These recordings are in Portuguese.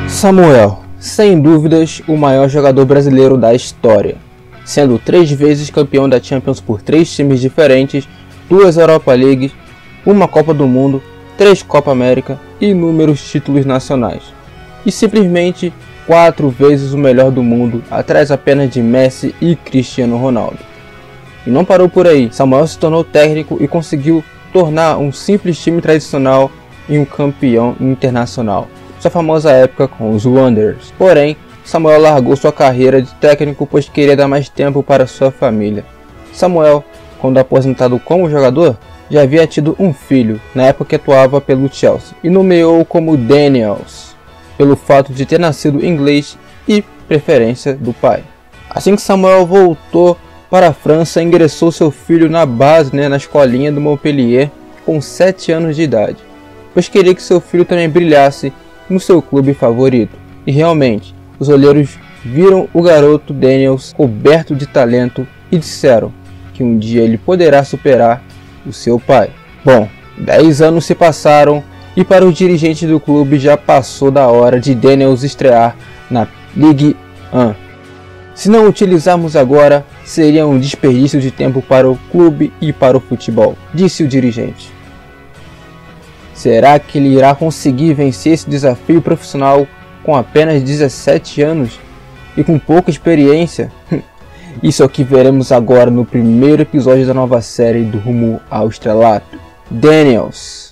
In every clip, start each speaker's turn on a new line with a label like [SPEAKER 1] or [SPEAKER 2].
[SPEAKER 1] Samuel, sem dúvidas, o maior jogador brasileiro da história, sendo 3 vezes campeão da Champions por 3 times diferentes, 2 Europa League, uma Copa do Mundo, 3 Copa América e inúmeros títulos nacionais. E simplesmente 4 vezes o melhor do mundo, atrás apenas de Messi e Cristiano Ronaldo. E não parou por aí, Samuel se tornou técnico e conseguiu tornar um simples time tradicional em um campeão internacional. Sua famosa época com os Wanderers. Porém, Samuel largou sua carreira de técnico pois queria dar mais tempo para sua família. Samuel, quando aposentado como jogador, já havia tido um filho, na época que atuava pelo Chelsea, e nomeou-o como Daniels, pelo fato de ter nascido inglês e preferência do pai. Assim que Samuel voltou para a França, ingressou seu filho na base, na escolinha do Montpellier, com 7 anos de idade, pois queria que seu filho também brilhasse no seu clube favorito. E realmente, os olheiros viram o garoto Daniels coberto de talento e disseram que um dia ele poderá superar o seu pai. Bom, 10 anos se passaram e para os dirigentes do clube já passou da hora de Daniels estrear na Ligue 1. Se não utilizarmos agora, seria um desperdício de tempo para o clube e para o futebol, disse o dirigente. Será que ele irá conseguir vencer esse desafio profissional com apenas 17 anos e com pouca experiência? Isso é o que veremos agora no primeiro episódio da nova série do Rumo ao Estrelato. Daniels.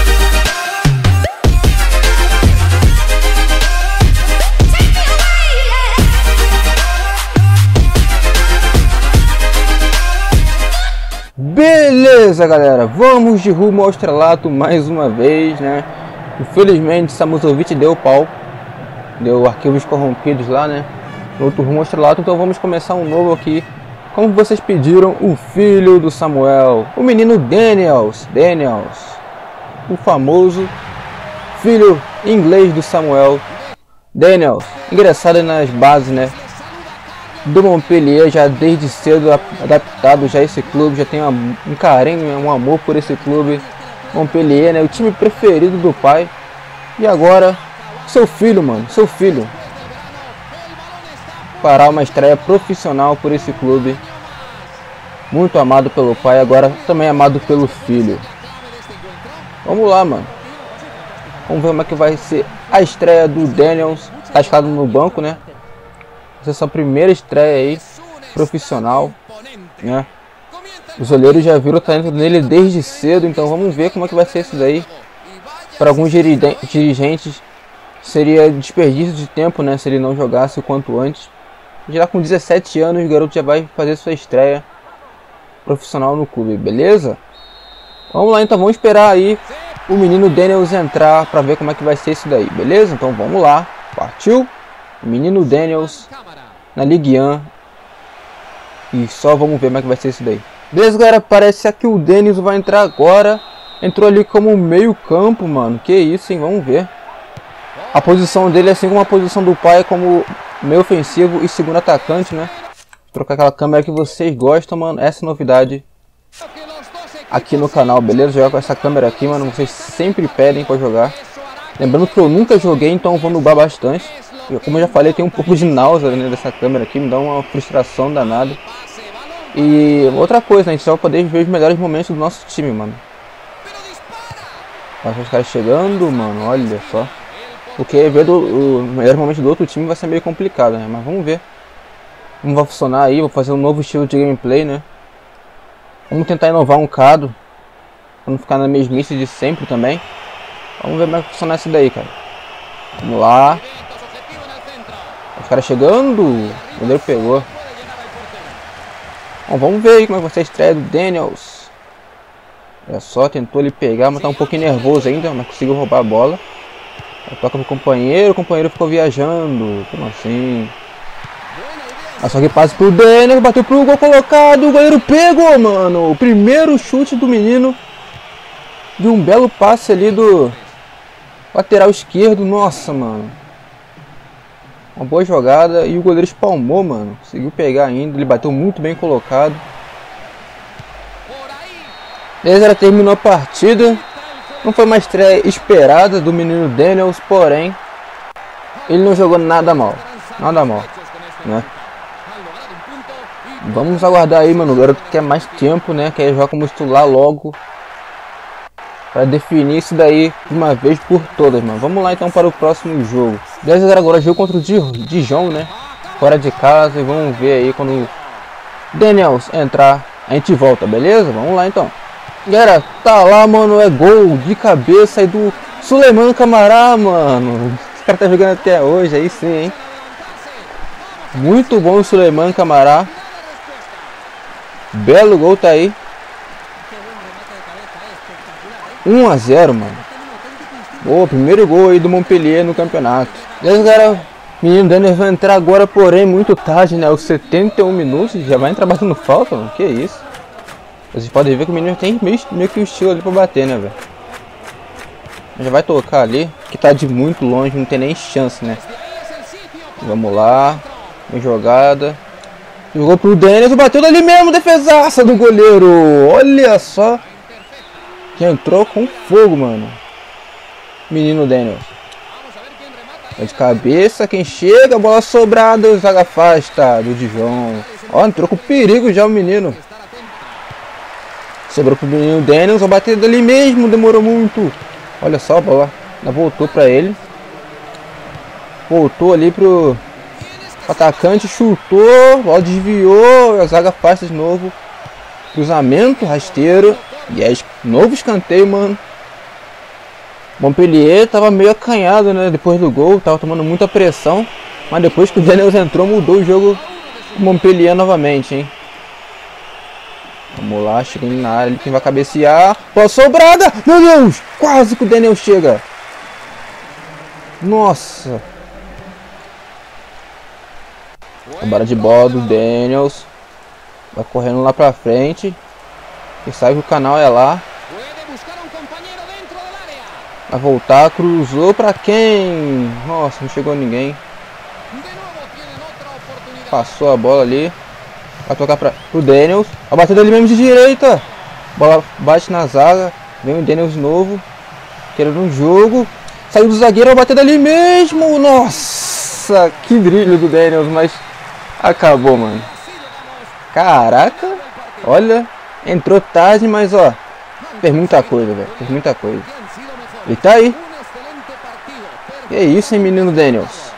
[SPEAKER 1] Beleza, galera, vamos de rumo ao estrelato mais uma vez, né? Infelizmente, Samuzovic deu pau, deu arquivos corrompidos lá, né? No outro rumo ao estrelato, então vamos começar um novo aqui. Como vocês pediram, o filho do Samuel, o menino Daniels, o famoso filho inglês do Samuel. Daniels, ingressado nas bases, né? Do Montpellier, já desde cedo adaptado já a esse clube, já tem um carinho, um amor por esse clube. Montpellier, né, o time preferido do pai. E agora, seu filho, mano, seu filho fará uma estreia profissional por esse clube. Muito amado pelo pai, agora também amado pelo filho. Vamos lá, mano. Vamos ver como é que vai ser a estreia do Daniels. Tá escalado no banco, né? Essa é a sua primeira estreia aí, profissional, né? Os olheiros já viram o talento nele desde cedo, então vamos ver como é que vai ser isso daí. Para alguns dirigentes seria desperdício de tempo, né, se ele não jogasse o quanto antes. Já com 17 anos o garoto já vai fazer sua estreia profissional no clube, beleza? Vamos lá então, vamos esperar aí o menino Daniels entrar para ver como é que vai ser isso daí, beleza? Então vamos lá, partiu! O menino Daniels na Ligue 1. E só vamos ver como é que vai ser isso daí. Beleza, galera, parece que o Daniels vai entrar agora. Entrou ali como meio campo, mano. Que isso, hein? Vamos ver. A posição dele, assim como a posição do pai, é como meio ofensivo e segundo atacante, né? Vou trocar aquela câmera que vocês gostam, mano. Essa é novidade aqui no canal, beleza? Jogar com essa câmera aqui, mano. Vocês sempre pedem pra jogar. Lembrando que eu nunca joguei, então vou nubar bastante. Como eu já falei, tem um pouco de náusea, né, dessa câmera aqui, me dá uma frustração danada. E outra coisa, né, a gente só vai poder ver os melhores momentos do nosso time, mano. Olha os caras chegando, mano, olha só. Porque ver os melhores momentos do outro time vai ser meio complicado, né, mas vamos ver como vai funcionar aí. Vou fazer um novo estilo de gameplay, né. Vamos tentar inovar um bocado, pra não ficar na mesmice de sempre também. Vamos ver como é que vai funcionar isso daí, cara. Vamos lá. Os caras chegando, o goleiro pegou. Bom, vamos ver aí como é que vai ser a estreia do Daniels. Olha só, tentou ele pegar, mas tá um pouquinho nervoso ainda, mas conseguiu roubar a bola. Toca pro companheiro, o companheiro ficou viajando. Como assim? Olha só que passe pro Daniels, bateu pro gol colocado, o goleiro pegou, mano. O primeiro chute do menino. De um belo passe ali do lateral esquerdo, nossa, mano. Uma boa jogada e o goleiro espalmou, mano. Conseguiu pegar ainda, ele bateu muito bem colocado. Beleza, terminou a partida. Não foi uma estreia esperada do menino Daniels, porém Ele não jogou nada mal, né? Vamos aguardar aí, mano. O garoto quer mais tempo, né? Quer jogar como titular logo, para definir isso daí de uma vez por todas, mano. Vamos lá então para o próximo jogo. Beleza, agora jogo contra o Dijon, né? Fora de casa, e vamos ver aí quando o Daniels entrar, a gente volta, beleza? Vamos lá então. Galera, tá lá, mano, é gol de cabeça aí do Souleymane Camara, mano. Esse cara tá jogando até hoje, aí sim, hein? Muito bom o Souleymane Camara. Belo gol, tá aí. 1 a 0, mano. Boa, primeiro gol aí do Montpellier no campeonato. Beleza, galera? Menino Daniels vai entrar agora, porém muito tarde, né? Os 71 minutos, já vai entrar batendo falta, mano. Que isso? Vocês podem ver que o menino tem meio que o estilo ali pra bater, né, velho? Já vai tocar ali, que tá de muito longe, não tem nem chance, né? Vamos lá. Uma jogada. Jogou pro Daniels, bateu dali mesmo, defesaça do goleiro. Olha só. Já entrou com fogo, mano. Menino Daniels. É de cabeça, quem chega, bola sobrada, o zaga afasta do Dijon. Ó, entrou com perigo já o menino. Sobrou pro menino Daniels, a bater dali mesmo, demorou muito. Olha só, a bola voltou pra ele. Voltou ali pro atacante, chutou, bola desviou, a zaga afasta de novo. Cruzamento, rasteiro. E é novo escanteio, mano. Montpellier tava meio acanhado, né, depois do gol, tava tomando muita pressão, mas depois que o Daniels entrou, mudou o jogo com o Montpellier novamente, hein. Vamos lá, chegando na área, quem vai cabecear, bola sobrada, meu Deus, quase que o Daniels chega. Nossa. Roubada de bola do Daniels, vai correndo lá pra frente, e sabe que o canal é lá. Vai voltar, cruzou pra quem? Nossa, não chegou ninguém. Passou a bola ali. Vai tocar pro Daniels. A batida ali mesmo de direita. Bola bate na zaga. Vem o Daniels novo. Querendo um jogo. Saiu do zagueiro, a batida ali mesmo. Nossa, que brilho do Daniels, mas acabou, mano. Caraca. Olha, entrou tarde, mas ó, fez muita coisa, velho. Fez muita coisa. Ele tá aí. Que isso, hein, menino Daniels?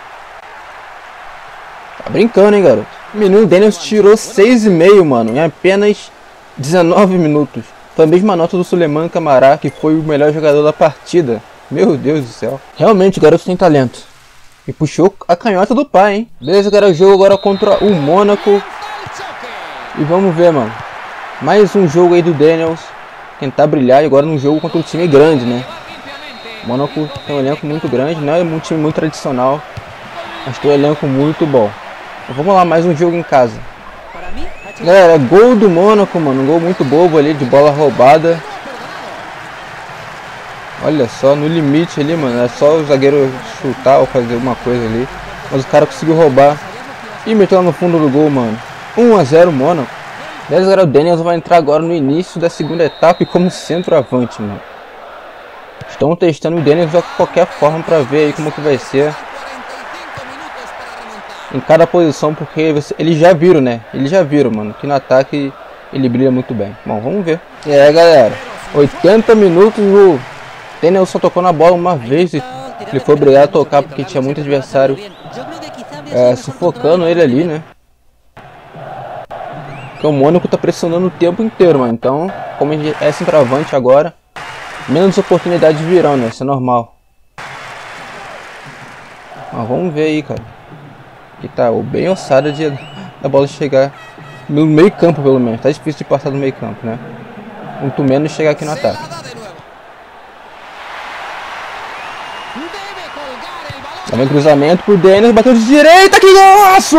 [SPEAKER 1] Tá brincando, hein, garoto? O menino Daniels tirou 6,5, mano, em apenas 19 minutos. Foi a mesma nota do Souleymane Camara, que foi o melhor jogador da partida. Meu Deus do céu. Realmente, o garoto tem talento. E puxou a canhota do pai, hein? Beleza, galera, o jogo agora contra o Mônaco. E vamos ver, mano. Mais um jogo aí do Daniels. Tentar brilhar agora num jogo contra um time grande, né? O Mônaco tem um elenco muito grande, não é um time muito tradicional, mas tem um elenco muito bom. Então, vamos lá, mais um jogo em casa. Galera, gol do Mônaco, mano, um gol muito bobo ali, de bola roubada. Olha só, no limite ali, mano, é só o zagueiro chutar ou fazer alguma coisa ali. Mas o cara conseguiu roubar e meteu lá no fundo do gol, mano. 1 a 0 Mônaco. Beleza, galera, o Daniels vai entrar agora no início da segunda etapa e como centroavante, mano. Estão testando o Daniels de qualquer forma para ver aí como que vai ser em cada posição, porque eles já viram, né? Eles já viram, mano, que no ataque ele brilha muito bem. Bom, vamos ver. E aí, galera, 80 minutos, o Daniels só tocou na bola uma vez e ele foi obrigado a tocar porque tinha muito adversário sufocando ele ali, né? Porque o Mônaco tá pressionando o tempo inteiro, mano. Então, como ele é centroavante agora, menos oportunidades virão, né? Isso é normal. Mas vamos ver aí, cara. Que tá bem ossada da bola chegar no meio campo, pelo menos. Tá difícil de passar do meio campo, né? Muito menos chegar aqui no ataque. Também cruzamento pro Daniels, bateu de direita, que golaço!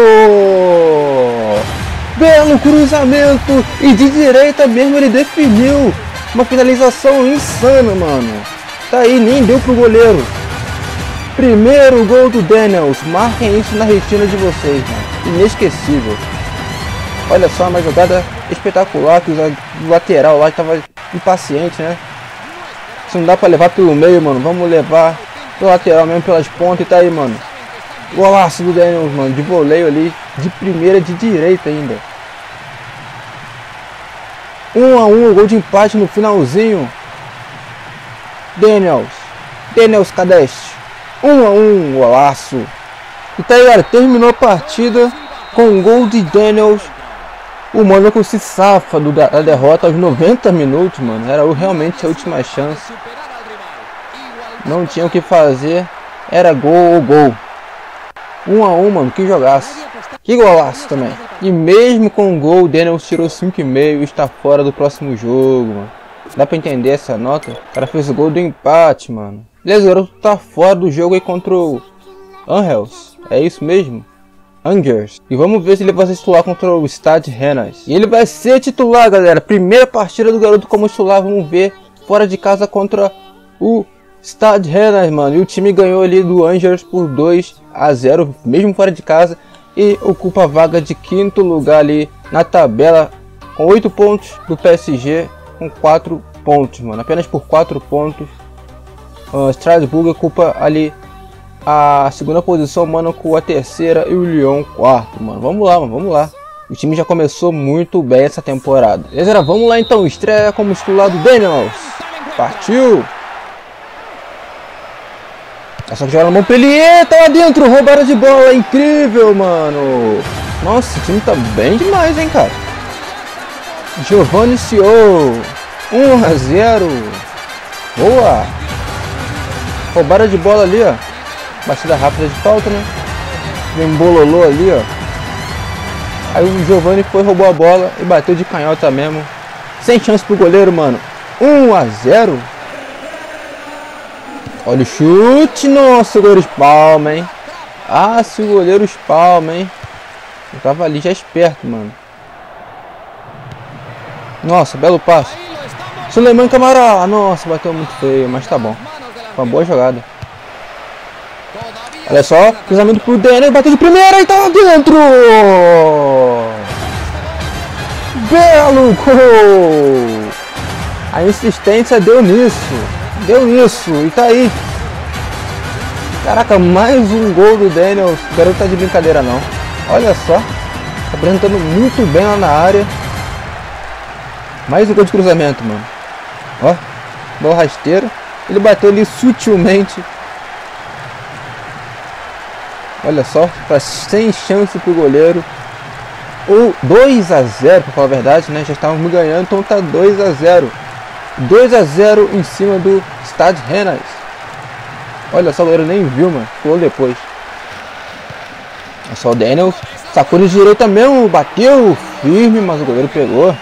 [SPEAKER 1] Belo cruzamento e de direita mesmo ele definiu. Uma finalização insana, mano. Tá aí, nem deu pro goleiro. Primeiro gol do Daniels. Marquem isso na retina de vocês, mano. Inesquecível. Olha só, uma jogada espetacular que o lateral lá estava impaciente, né? Se não dá pra levar pelo meio, mano, vamos levar do lateral mesmo pelas pontas e tá aí, mano. Golaço do Daniels, mano, de voleio ali, de primeira, de direita ainda. 1 a 1, gol de empate no finalzinho. Daniels Cadeste. 1 a 1, golaço. E tá aí, galera, terminou a partida com um gol de Daniels. O Mônaco se safa da derrota aos 90 minutos, mano. Era realmente a última chance. Não tinha o que fazer. Era gol ou gol. 1 a 1, mano, que jogaço. Que golaço também. E mesmo com o gol, o Daniels tirou 5,5 e está fora do próximo jogo, mano. Dá pra entender essa nota? O cara fez o gol do empate, mano. Beleza, o garoto tá fora do jogo aí contra o Angers. É isso mesmo? Angers. E vamos ver se ele vai ser titular contra o Stade Rennais. E ele vai ser titular, galera. Primeira partida do garoto como titular. Vamos ver fora de casa contra o Stade Rennais, mano. E o time ganhou ali do Angers por 2 a 0, mesmo fora de casa. E ocupa a vaga de 5º lugar ali na tabela, com 8 pontos do PSG, com 4 pontos, mano. Apenas por 4 pontos. Strasbourg ocupa ali a 2ª posição, Mônaco a 3ª e o Lyon 4º, mano. Vamos lá, mano, vamos lá. O time já começou muito bem essa temporada. Beleza, vamos lá então. Estreia como titular do Daniels. Partiu! Só que joga na Montpellier, tá lá dentro, roubada de bola, incrível, mano. Nossa, o time tá bem demais, hein, cara. Giovanni Sio, 1 a 0. Boa. Roubada de bola ali, ó. Batida rápida de falta, né? Vem bololô ali, ó. Aí o Giovanni foi, roubou a bola e bateu de canhota mesmo. Sem chance pro goleiro, mano. 1 a 0. Olha o chute, nossa, o goleiro espalma, hein? Ah, se o goleiro espalma, hein? Eu tava ali já esperto, mano. Nossa, belo passe. Suleiman Camara, nossa, bateu muito feio, mas tá bom. Uma boa jogada. Olha só, cruzamento pro Daniel, bateu de primeira e tá lá dentro! Belo gol! A insistência deu nisso. E tá aí. Caraca, mais um gol do Daniels. O garoto tá de brincadeira não. Olha só. Tá apresentando muito bem lá na área. Mais um gol de cruzamento, mano. Ó. Bola rasteira. Ele bateu ali sutilmente. Olha só. Tá sem chance pro goleiro. Ou 2 a 0, pra falar a verdade, né? Já estávamos ganhando, então tá 2 a 0. 2 a 0 em cima do Stade Rennais. Olha só, o goleiro nem viu, mano. Pulou depois. Olha só o Daniels. Sacou de direita mesmo. Bateu firme, mas o goleiro pegou.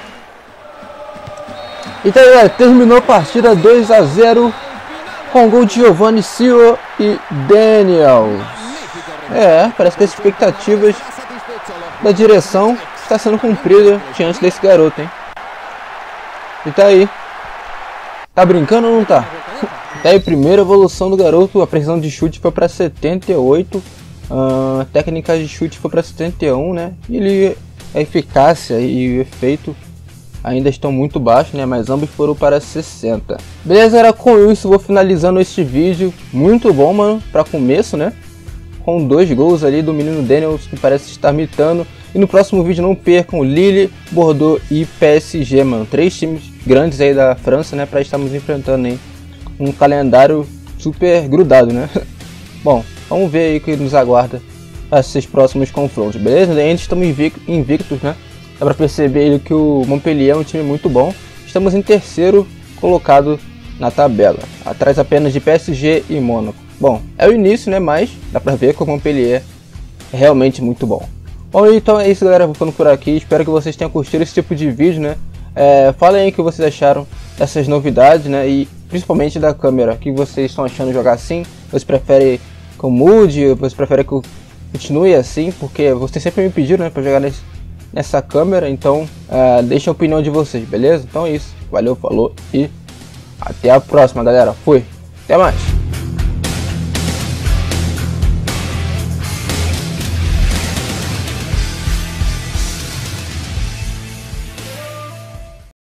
[SPEAKER 1] Então, galera, terminou a partida 2 a 0 com gol de Giovanni Sio e Daniels. Parece que as expectativas da direção está sendo cumprida diante desse garoto, hein? E tá aí. Tá brincando ou não tá? Tá aí, primeira evolução do garoto. A precisão de chute foi para 78. A técnica de chute foi para 71, né? E a eficácia e o efeito ainda estão muito baixos, né? Mas ambos foram para 60. Beleza, era com isso vou finalizando este vídeo. Muito bom, mano, para começo, né? Com 2 gols ali do menino Daniels, que parece estar mitando. E no próximo vídeo não percam Lille, Bordeaux e PSG, mano. 3 times grandes aí da França, né? Para estarmos enfrentando aí um calendário super grudado, né? Bom, vamos ver aí o que nos aguarda esses próximos confrontos, beleza? Ainda estamos invictos, né? Dá pra perceber que o Montpellier é um time muito bom. Estamos em 3º colocado na tabela, atrás apenas de PSG e Mônaco. Bom, é o início, né? Mas dá pra ver que o Montpellier é realmente muito bom. Bom, então é isso, galera, vou ficando por aqui, espero que vocês tenham curtido esse tipo de vídeo, né? Falem aí o que vocês acharam dessas novidades, né? E principalmente da câmera, o que vocês estão achando de jogar assim? Vocês preferem que eu mude? Vocês preferem que eu continue assim? Porque vocês sempre me pediram, né, pra jogar nessa câmera, então deixem a opinião de vocês, beleza? Então é isso, valeu, falou e até a próxima, galera, fui, até mais!